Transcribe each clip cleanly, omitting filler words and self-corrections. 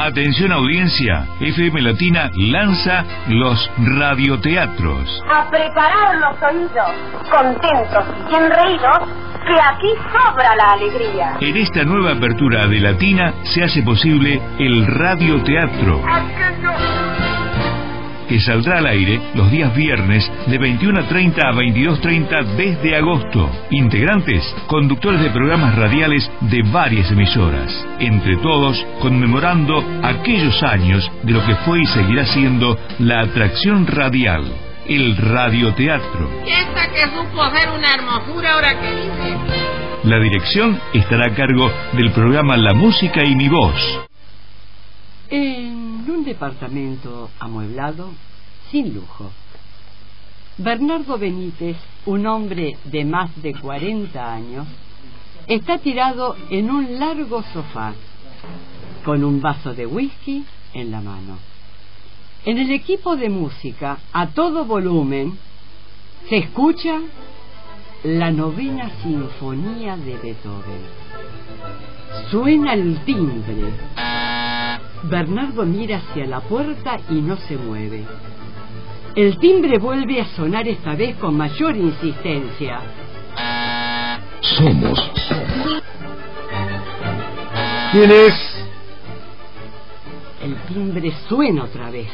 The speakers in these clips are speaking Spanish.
Atención audiencia, FM Latina lanza los radioteatros. A preparar los oídos, contentos y bien reídos, que aquí sobra la alegría. En esta nueva apertura de Latina se hace posible el radioteatro, que saldrá al aire los días viernes de 21:30 a 22:30 desde agosto. Integrantes, conductores de programas radiales de varias emisoras. Entre todos, conmemorando aquellos años de lo que fue y seguirá siendo la atracción radial, el radioteatro. Esta que supo ser una hermosura ahora que dice. La dirección estará a cargo del programa La Música y mi Voz. En un departamento amueblado, sin lujo, Bernardo Benítez, un hombre de más de 40 años, está tirado en un largo sofá, con un vaso de whisky en la mano. En el equipo de música, a todo volumen, se escucha la 9ª Sinfonía de Beethoven. Suena el timbre. Bernardo mira hacia la puerta y no se mueve. El timbre vuelve a sonar, esta vez con mayor insistencia. Somos. ¿Quién es? El timbre suena otra vez.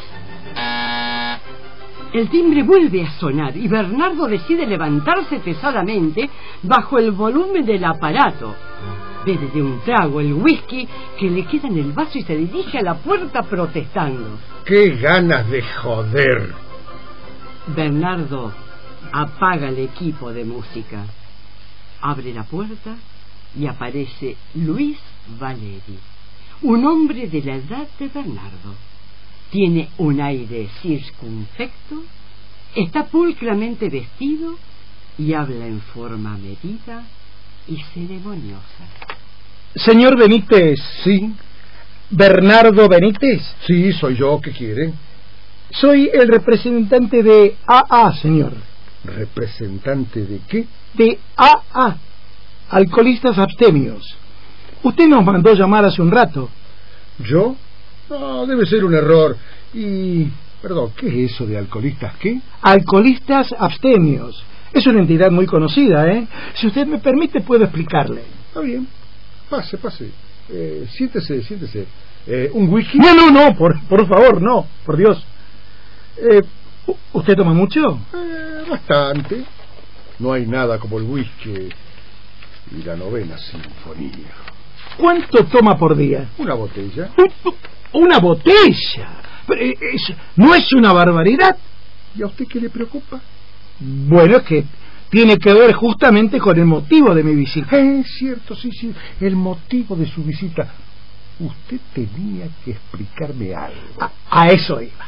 El timbre vuelve a sonar y Bernardo decide levantarse pesadamente bajo el volumen del aparato. Bebe de un trago el whisky que le queda en el vaso y se dirige a la puerta protestando. ¡Qué ganas de joder! Bernardo apaga el equipo de música, abre la puerta y aparece Luis Valeri, un hombre de la edad de Bernardo. Tiene un aire circunspecto, está pulcramente vestido y habla en forma medida y ceremoniosa. Señor Benítez. Sí. ¿Bernardo Benítez? Sí, soy yo. ¿Qué quiere? Soy el representante de AA, señor. ¿Representante de qué? De AA, Alcoholistas Abstemios. Usted nos mandó llamar hace un rato. ¿Yo? No, debe ser un error. Y... perdón, ¿qué es eso de alcoholistas qué? Alcoholistas Abstemios. Es una entidad muy conocida, ¿eh? Si usted me permite, puedo explicarle. Está bien. Pase. Siéntese. ¿Un whisky? No, por favor, no. Por Dios. ¿Usted toma mucho? Bastante. No hay nada como el whisky y la 9ª Sinfonía. ¿Cuánto toma por día? Una botella. ¿Una botella? ¿No es una barbaridad? ¿Y a usted qué le preocupa? Bueno, es que tiene que ver justamente con el motivo de mi visita. Es cierto, sí, el motivo de su visita. Usted tenía que explicarme algo. A eso iba.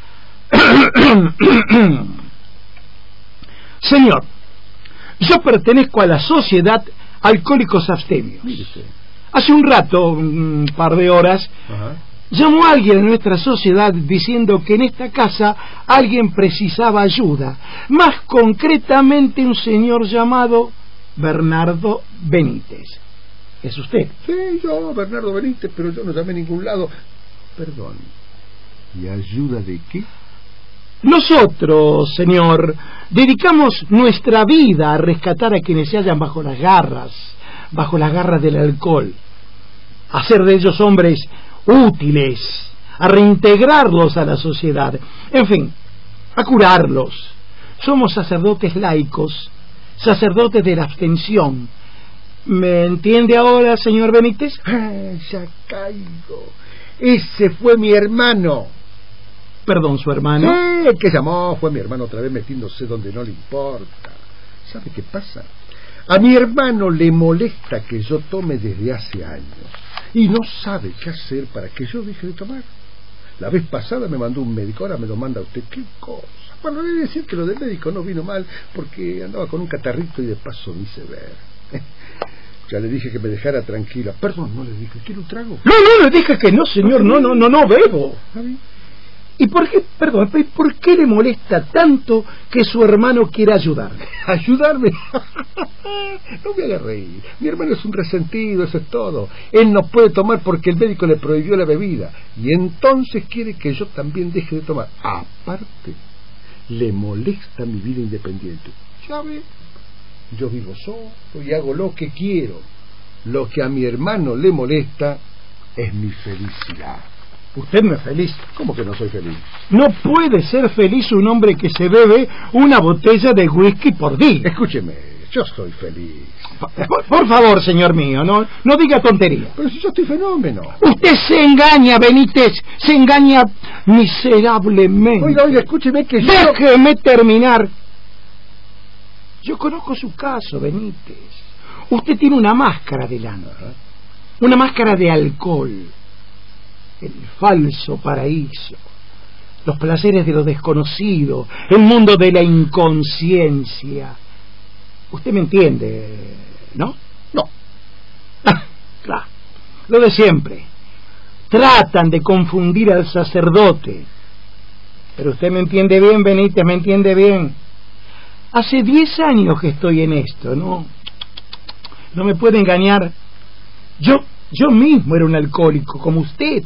Señor, yo pertenezco a la Sociedad Alcohólicos Abstemios. Hace un rato, un par de horas, llamó a alguien en nuestra sociedad diciendo que en esta casa alguien precisaba ayuda, más concretamente un señor llamado Bernardo Benítez. ¿Es usted? Sí, yo, Bernardo Benítez, pero yo no llamé a ningún lado. Perdón. ¿Y ayuda de qué? Nosotros, señor, dedicamos nuestra vida a rescatar a quienes se hallan bajo las garras del alcohol, a hacer de ellos hombres útiles, a reintegrarlos a la sociedad, en fin, a curarlos. Somos sacerdotes laicos, sacerdotes de la abstención. ¿Me entiende ahora, señor Benítez? Ya caigo. Ese fue mi hermano. Perdón, ¿su hermano? Sí, el que llamó fue mi hermano, otra vez metiéndose donde no le importa. ¿Sabe qué pasa? A mi hermano le molesta que yo tome desde hace años y no sabe qué hacer para que yo deje de tomar. La vez pasada me mandó un médico, ahora me lo manda usted. ¿Qué cosa? Bueno, le voy a decir que lo del médico no vino mal porque andaba con un catarrito y de paso me hice ver. Ya le dije que me dejara tranquila. Perdón, no le dije, ¿quiere un trago? No, le dije que no, señor, no bebo. ¿Y por qué, perdón, por qué le molesta tanto que su hermano quiera ayudarle? ¿Ayudarme? No me haga reír. Mi hermano es un resentido, eso es todo. Él no puede tomar porque el médico le prohibió la bebida. Y entonces quiere que yo también deje de tomar. Aparte, le molesta mi vida independiente. Ya ve, yo vivo solo y hago lo que quiero. Lo que a mi hermano le molesta es mi felicidad. Usted no es feliz. ¿Cómo que no soy feliz? No puede ser feliz un hombre que se bebe una botella de whisky por día. Escúcheme, yo soy feliz. Por favor, señor mío, no diga tontería. Pero si yo estoy fenómeno. Usted se engaña, Benítez, se engaña miserablemente. Oiga, escúcheme que yo... Déjeme terminar. Yo conozco su caso, Benítez. Usted tiene una máscara delante. Una máscara de alcohol. El falso paraíso, los placeres de lo desconocido, el mundo de la inconsciencia. Usted me entiende, ¿no? No. Claro, lo de siempre. Tratan de confundir al sacerdote. Pero usted me entiende bien, Benítez, me entiende bien. Hace 10 años que estoy en esto, ¿no? No me puede engañar. Yo mismo era un alcohólico, como usted.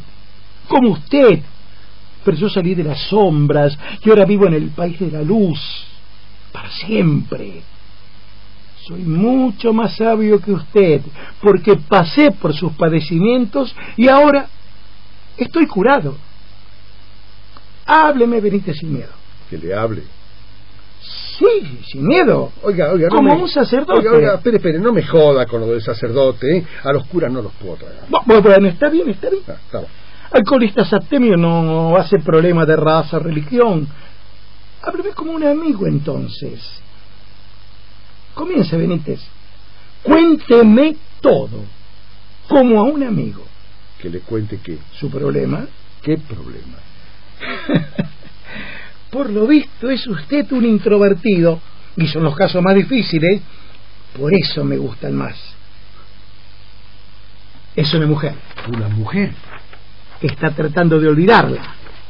Pero yo salí de las sombras y ahora vivo en el país de la luz, para siempre. Soy mucho más sabio que usted, porque pasé por sus padecimientos y ahora estoy curado. Hábleme, Benítez, sin miedo. Que le hable. Sí, sin miedo. Oiga, como un sacerdote. Oiga, espere, no me joda con lo del sacerdote, ¿eh? A los curas no los puedo traer. Bueno, está bien. Está bien. Alcoholistas abstemio no hace problema de raza, religión. Hábleme como un amigo, entonces. Comience, Benítez. Cuénteme todo, como a un amigo. ¿Que le cuente qué? ¿Su problema? ¿Qué problema? Por lo visto es usted un introvertido, y son los casos más difíciles, por eso me gustan más. Es una mujer. ¿Una mujer? Está tratando de olvidarla.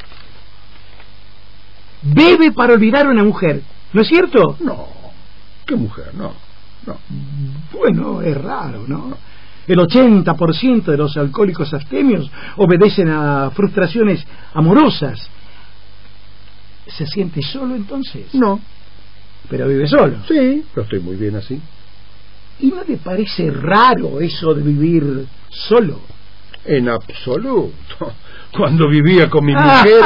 Bebe para olvidar a una mujer, ¿no es cierto? No. ¿Qué mujer? No. Bueno, es raro, ¿no? El 80% de los alcohólicos abstemios obedecen a frustraciones amorosas. ¿Se siente solo entonces? No. ¿Pero vive solo? Sí, pero estoy muy bien así. ¿Y no le parece raro eso de vivir solo? En absoluto. Cuando vivía con mi mujer...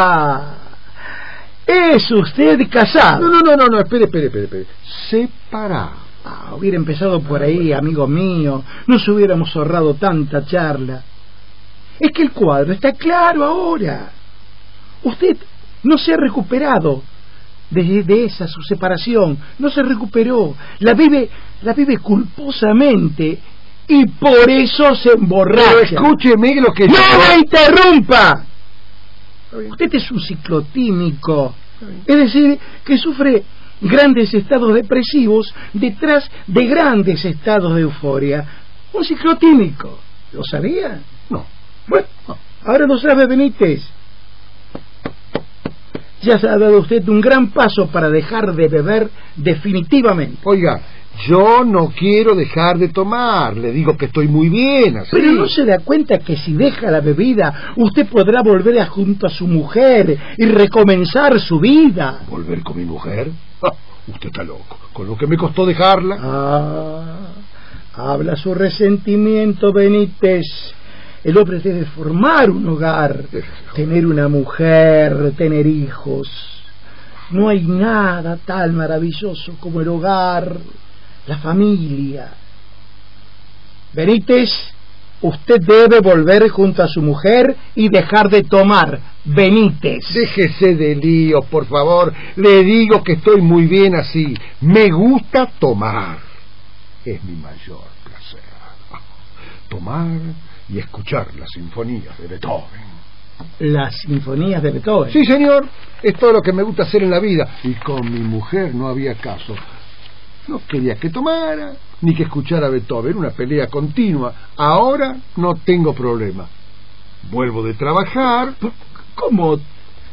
¿Es usted casado? No, espere. Separado. Hubiera empezado por ahí, amigo mío. Nos hubiéramos ahorrado tanta charla. Es que el cuadro está claro ahora. Usted no se ha recuperado de esa su separación. No se recuperó. La vive culposamente. Y por eso se emborracha. Pero escúcheme lo que... ¡No me interrumpa! Usted es un ciclotímico. Es decir, que sufre grandes estados depresivos detrás de grandes estados de euforia. Un ciclotímico. ¿Lo sabía? No. Bueno, ahora lo sabe, Benítez. Ya se ha dado usted un gran paso para dejar de beber definitivamente. Oiga, yo no quiero dejar de tomar, le digo que estoy muy bien así. Pero no se da cuenta que si deja la bebida, usted podrá volver junto a su mujer y recomenzar su vida. ¿Volver con mi mujer? Usted está loco, con lo que me costó dejarla. Habla su resentimiento, Benítez. El hombre debe formar un hogar, tener una mujer, tener hijos. No hay nada tan maravilloso como el hogar, la familia. Benítez, usted debe volver junto a su mujer y dejar de tomar. Benítez. Déjese de lío, por favor. Le digo que estoy muy bien así. Me gusta tomar. Es mi mayor placer. Tomar y escuchar las sinfonías de Beethoven. ¿Las sinfonías de Beethoven? Sí, señor. Es todo lo que me gusta hacer en la vida. Y con mi mujer no había caso. No quería que tomara, ni que escuchara Beethoven. Una pelea continua. Ahora no tengo problema. Vuelvo de trabajar. ¿Cómo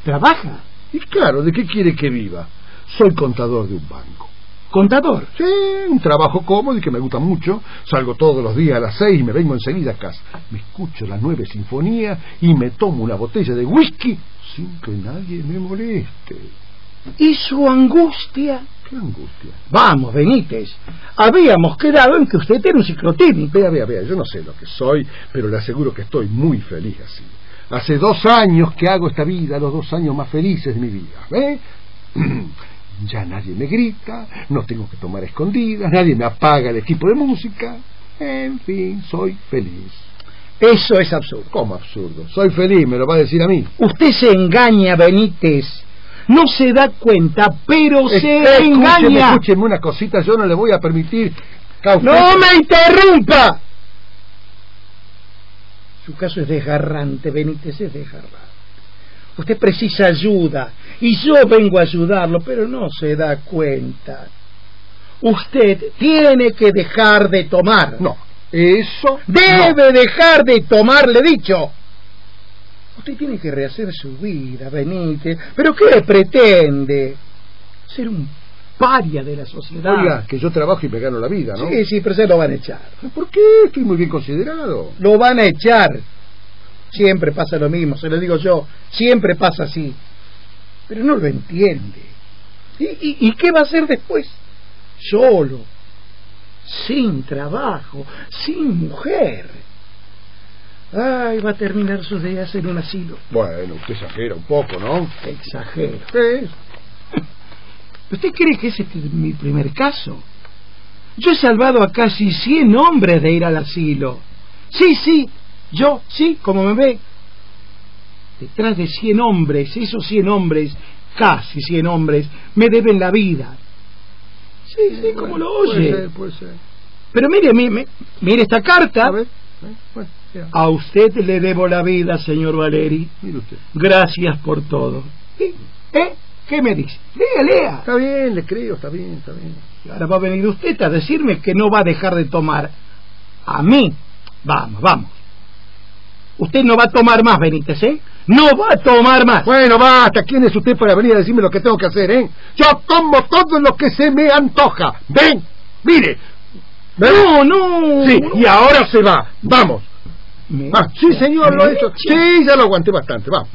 ¿Trabaja? Y claro, ¿de qué quiere que viva? Soy contador de un banco. ¿Contador? Sí, un trabajo cómodo y que me gusta mucho. Salgo todos los días a las 6 y me vengo enseguida a casa. Me escucho las 9 sinfonías y me tomo una botella de whisky sin que nadie me moleste. ¿Y su angustia? ¿Qué angustia? Vamos, Benítez, habíamos quedado en que usted era un ciclotímico. Vea, yo no sé lo que soy, pero le aseguro que estoy muy feliz así. Hace 2 años que hago esta vida, los 2 años más felices de mi vida, ¿eh? Ya nadie me grita, no tengo que tomar escondidas, nadie me apaga el equipo de música. En fin, soy feliz. Eso es absurdo. ¿Cómo absurdo? Soy feliz, me lo va a decir a mí. Usted se engaña, Benítez. No se da cuenta, pero se engaña. Escúcheme una cosita, yo no le voy a permitir... ¡No me interrumpa! Su caso es desgarrante, Benítez, es desgarrante. Usted precisa ayuda, y yo vengo a ayudarlo, pero no se da cuenta. Usted tiene que dejar de tomar. No, eso... Debe dejar de tomar, le he dicho. Usted tiene que rehacer su vida, Benítez. ¿Pero qué pretende? Ser un paria de la sociedad. Oiga, que yo trabajo y me gano la vida, ¿no? Sí, pero se lo van a echar. ¿Por qué? Estoy muy bien considerado. Lo van a echar. Siempre pasa lo mismo, se lo digo yo. Siempre pasa así. Pero no lo entiende. ¿Y qué va a hacer después? Solo. Sin trabajo. Sin mujer. Ay, va a terminar sus días en un asilo. Bueno, usted exagera un poco, ¿no? Exagero. Sí. ¿Usted cree que ese es mi primer caso? Yo he salvado a casi 100 hombres de ir al asilo. Sí, yo, sí, como me ve. Detrás de 100 hombres, esos 100 hombres, casi 100 hombres, me deben la vida. Sí, bueno, como lo oye. Puede ser. Pero mire esta carta. A ver, bueno, ya. A usted le debo la vida, señor Valeri. Mire usted. Gracias por todo. ¿Qué me dice? Lea. Está bien, le creo, está bien. Y ahora va a venir usted a decirme que no va a dejar de tomar. A mí. Vamos. Usted no va a tomar más, Benítez, ¿eh? No va a tomar más. Bueno, basta. ¿Quién es usted para venir a decirme lo que tengo que hacer, eh? Yo tomo todo lo que se me antoja. Ven, mire. No. Sí, y ahora se va. Vamos. Sí, señor, lo he hecho. Sí, ya lo aguanté bastante. Va.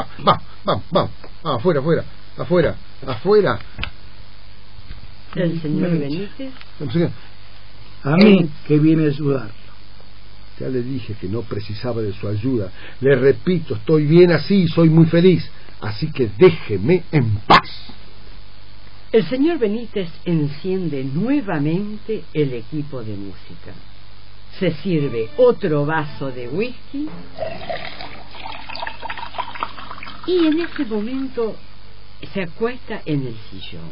Afuera. El señor Benítez. A mí que viene a ayudarlo. Ya le dije que no precisaba de su ayuda. Le repito, estoy bien así, soy muy feliz. Así que déjeme en paz. El señor Benítez enciende nuevamente el equipo de música. Se sirve otro vaso de whisky y en ese momento se acuesta en el sillón.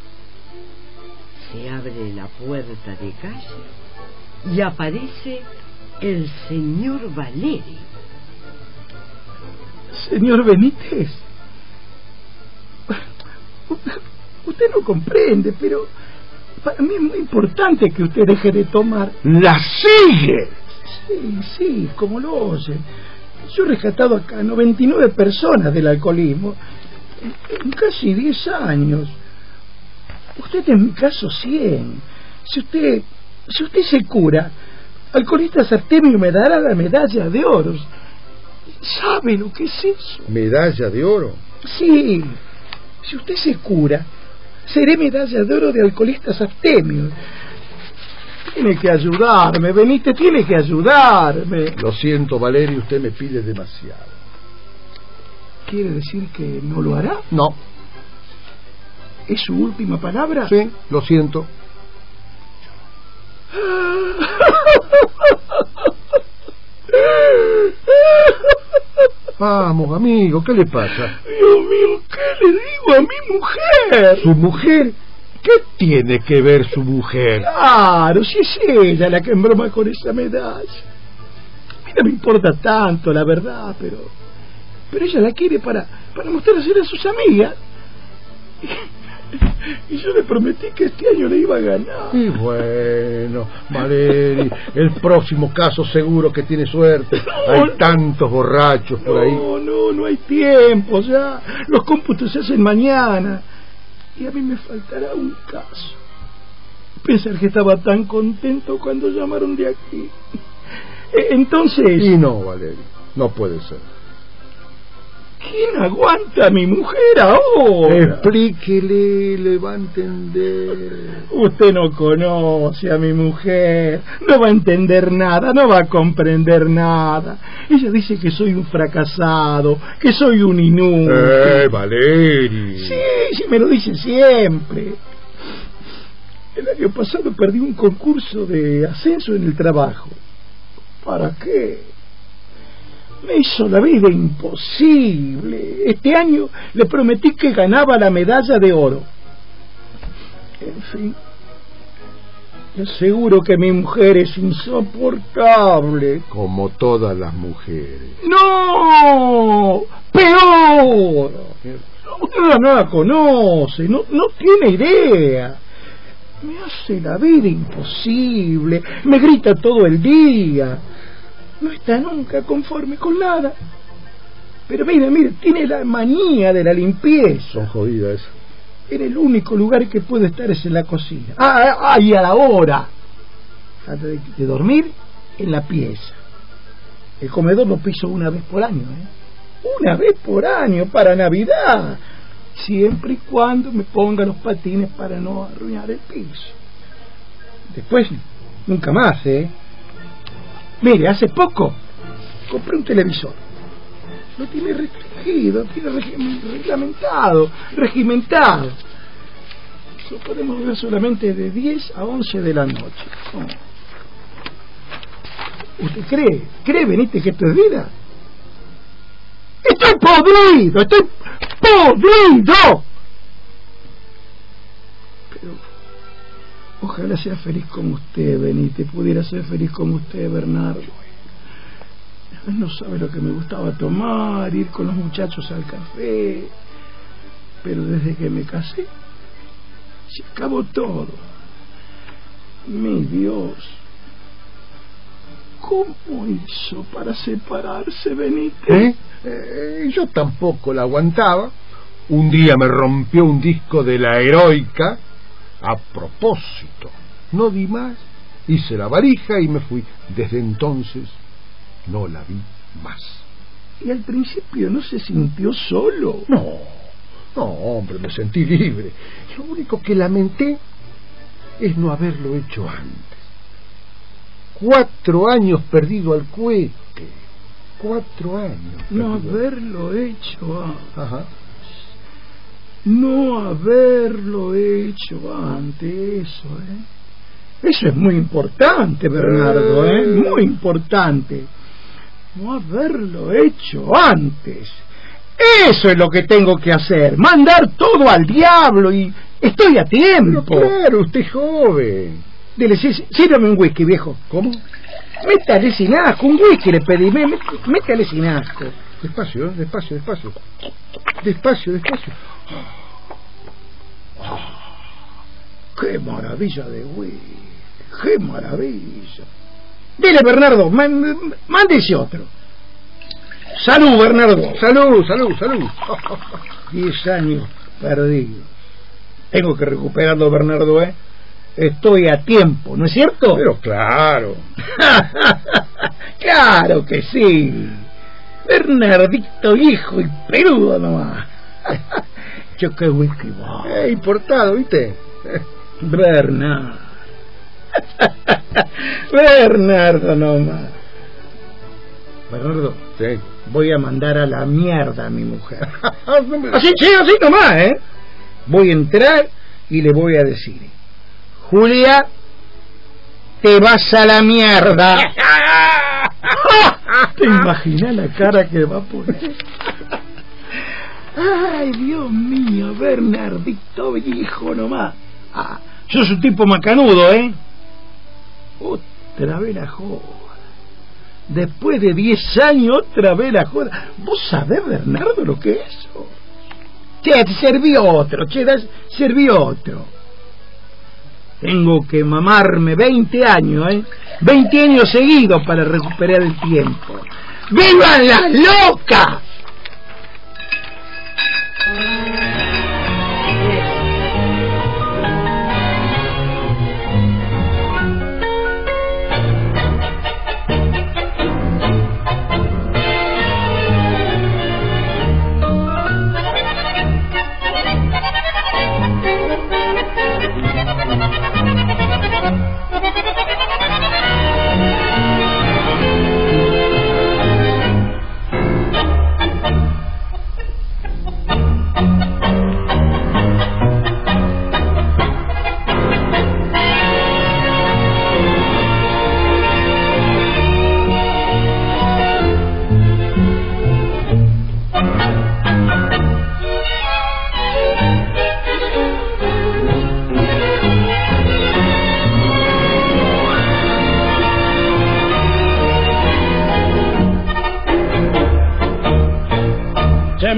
Se abre la puerta de calle y aparece el señor Valeri. Señor Benítez, usted no comprende, pero para mí es muy importante que usted deje de tomar. ¡La sigue! Sí, como lo oye. Yo he rescatado acá 99 personas del alcoholismo en casi 10 años. Usted en mi caso 100. Si usted se cura, Alcoholistas Artemio me dará la medalla de oro. ¿Sabe lo que es eso? ¿Medalla de oro? Sí. Si usted se cura, seré medalla de oro de Alcoholistas Artemio. Tiene que ayudarme, Benítez, tiene que ayudarme. Lo siento, Valerio, usted me pide demasiado. ¿Quiere decir que no lo hará? No. ¿Es su última palabra? Sí, lo siento. Vamos, amigo, ¿qué le pasa? Dios mío, ¿qué le digo a mi mujer? ¿Su mujer? ¿Qué tiene que ver su mujer? Claro, si es ella la que embroma con esa medalla. A mí no me importa tanto, la verdad, pero ella la quiere para mostrársela a sus amigas. Y yo le prometí que este año le iba a ganar. Y bueno, Valeri, el próximo caso seguro que tiene suerte. Hay tantos borrachos por ahí. No, no hay tiempo ya. Los cómputos se hacen mañana. Y a mí me faltará un caso. Pensar que estaba tan contento cuando llamaron de aquí. Entonces... Y no, Valerio, no puede ser. ¿Quién aguanta a mi mujer ahora? Explíquele, le va a entender. Usted no conoce a mi mujer, no va a entender nada, no va a comprender nada. Ella dice que soy un fracasado, que soy un inútil. Valerio. Sí, me lo dice siempre. El año pasado perdí un concurso de ascenso en el trabajo. ¿Para qué? Me hizo la vida imposible. Este año le prometí que ganaba la medalla de oro. En fin, le aseguro que mi mujer es insoportable. Como todas las mujeres. ¡No! ¡Peor! Usted no la conoce, no tiene idea. Me hace la vida imposible, me grita todo el día. No está nunca conforme con nada. Pero mire, tiene la manía de la limpieza. Son jodidas. En el único lugar que puede estar es en la cocina. Y a la hora antes de dormir, en la pieza. El comedor lo piso una vez por año, Una vez por año, para Navidad. Siempre y cuando me ponga los patines para no arruinar el piso. Después, nunca más, Mire, hace poco compré un televisor. Lo tiene restringido, tiene regimentado. Lo podemos ver solamente de 10 a 11 de la noche. ¿Usted cree, Benítez, que esto es vida? ¡Estoy podrido! Pero ojalá sea feliz como usted, Benítez. Pudiera ser feliz como usted, Bernardo. No sabe lo que me gustaba tomar, ir con los muchachos al café. Pero desde que me casé, se acabó todo. Mi Dios, ¿cómo hizo para separarse, Benítez? Yo tampoco la aguantaba. Un día me rompió un disco de La Heroica. A propósito, no di más, hice la valija y me fui. Desde entonces no la vi más. ¿Y al principio no se sintió solo? No, hombre, me sentí libre. Lo único que lamenté es no haberlo hecho antes. 4 años perdido al cohete. 4 años. No haberlo hecho antes. Ajá. No haberlo hecho antes, Eso es muy importante, Bernardo, muy importante. No haberlo hecho antes. Eso es lo que tengo que hacer. Mandar todo al diablo y estoy a tiempo. Pero claro, usted es joven. Dele, sírvame un whisky, viejo. ¿Cómo? Métale sin asco, un whisky le pedí. Métale sin asco. Despacio. ¡Qué maravilla de whisky! ¡Qué maravilla! Dile, Bernardo, mándese otro. ¡Salud, Bernardo! ¡Salud! 10 años perdidos. Tengo que recuperarlo, Bernardo, Estoy a tiempo, ¿no es cierto? Pero claro. ¡Claro que sí! Bernardito hijo y peludo nomás. Yo qué whisky va. Importado, ¿viste? Bernardo nomás. Bernardo, sí. Voy a mandar a la mierda a mi mujer. Así nomás, Voy a entrar y le voy a decir: Julia, te vas a la mierda. ¿Te imaginas la cara que va a poner? Ay, Dios mío, Bernardito hijo nomás. Sos un tipo macanudo, Otra vez la joda. Después de 10 años, otra vez la joda. ¿Vos sabés, Bernardo, lo que es eso? Te serví otro. Tengo que mamarme 20 años, 20 años seguidos para recuperar el tiempo. ¡Vivan las locas!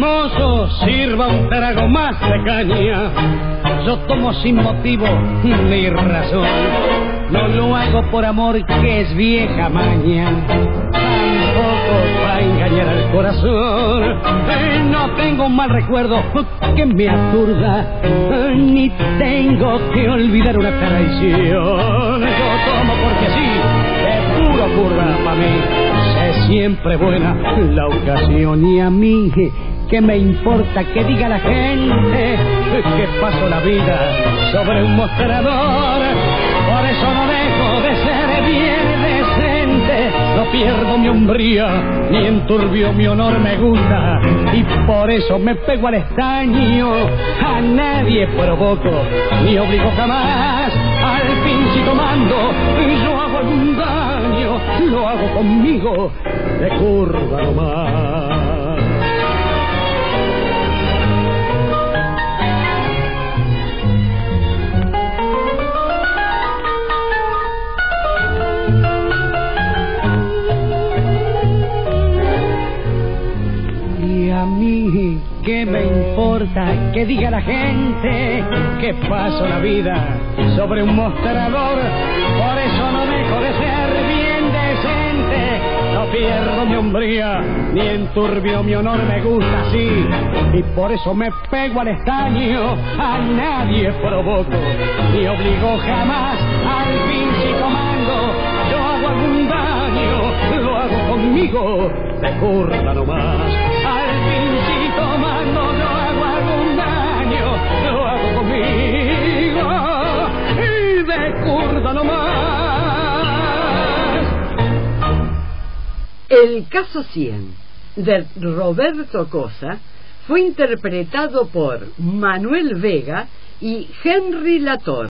mozo, sirva un trago más de caña. Yo tomo sin motivo ni razón, no lo hago por amor que es vieja maña, tampoco para engañar al corazón. No tengo un mal recuerdo que me aturda, ni tengo que olvidar una traición. Yo tomo porque sí, de puro curda pa' mí, sé siempre buena la ocasión. Y a mí, ¿qué me importa que diga la gente que paso la vida sobre un mostrador? Por eso no dejo de ser bien decente, no pierdo mi hombría, ni enturbio mi honor me gusta, y por eso me pego al estaño, a nadie provoco, ni obligo jamás, al fin si tomando yo hago algún daño, lo hago conmigo de curva nomás. A mí, ¿qué me importa que diga la gente que paso la vida sobre un mostrador? Por eso no dejo de ser bien decente, no pierdo mi hombría, ni enturbio mi honor me gusta así, y por eso me pego al estaño, a nadie provoco, ni obligo jamás, al fin si tomando yo hago algún daño, lo hago conmigo de curva nomás. Al fin si tomando yo hago algún daño, lo hago conmigo y de curva nomás. El caso 100 de Roberto Cosa fue interpretado por Manuel Vega y Henry Latorre.